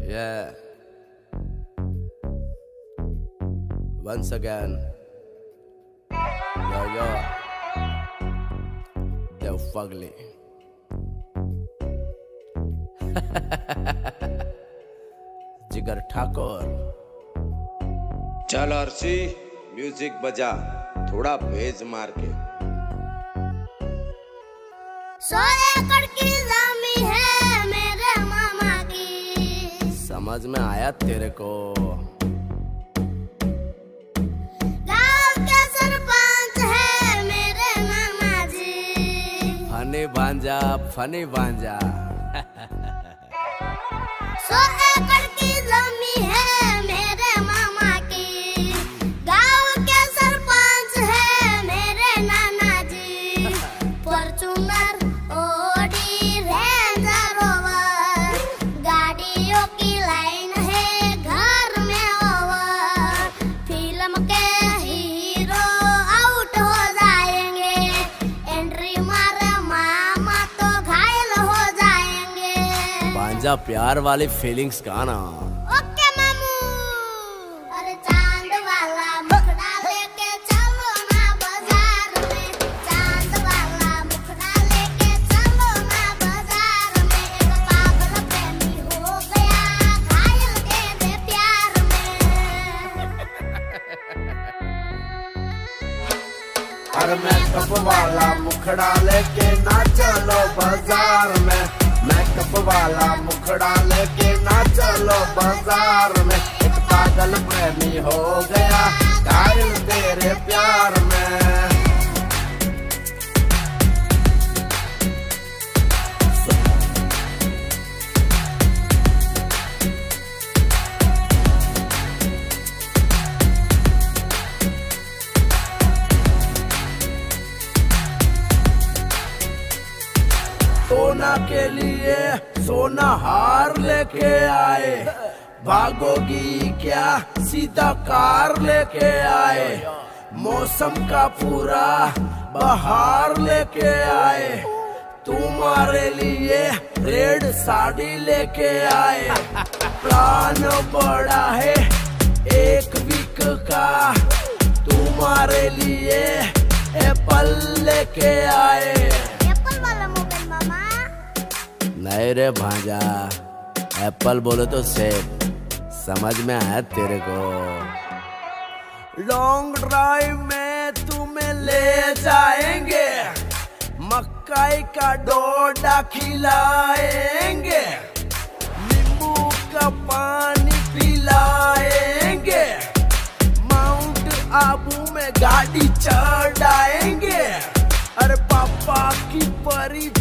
Yeah. Once again. Yo, yo. Yo, fugly. जिगर ठाकुर. चल Arshi music बजा, थोड़ा भेज मार के. 100 एकड़ की जमीन है मेरे मामा की. समझ में आया तेरे को? गांव के सरपंच है मेरे मामा जी. फनी भांजा. 100 एकड़ की जमीन है मेरे मामा की. गांव के सरपंच है मेरे नाना जी. फॉर्च्यूनर ऑडी रेंजर रोवर, गाड़ियों की लाइन है घर में ओवर. फिल्म के हीरो आउट हो जाएंगे, एंट्री मारे मामा तो घायल हो जाएंगे. भांजा प्यार वाली फीलिंग्स का ना. ओके मामू. अरे चांद वाला मुखड़ा लेके चलो ना बाजार में. चांद वाला मुखड़ा लेके चलो ना बाजार में. एक पागल प्रेमी हो गया घायल तेरे प्यार में. अरे मेकअप वाला मुखड़ा लेके ना चलो बाजार में. मेकअप वाला मुखड़ा लेके ना चलो बाजार में. एक पागल प्रेमी हो गया घायल तेरे प्यार में. सोना के लिए सोना हार लेके आए. भागोगी क्या सीधा कार लेके आए. मौसम का पूरा बहार लेके आए. तुम्हारे लिए रेड साड़ी लेके आए. प्लान बड़ा है 1 वीक का. तुम्हारे लिए एप्पल लेके आए. एप्पल वाला मोबाइल मामा. नहीं रे भांजा, एप्पल बोले तो सेब. समझ में आया तेरे को? लॉन्ग ड्राइव में तुम्हें ले जाएंगे. मक्काई का डोडा खिलाएंगे. नींबू का पानी पिलाएंगे. माउंट आबू में गाड़ी चढ़ाएंगे. अरे पापा की परी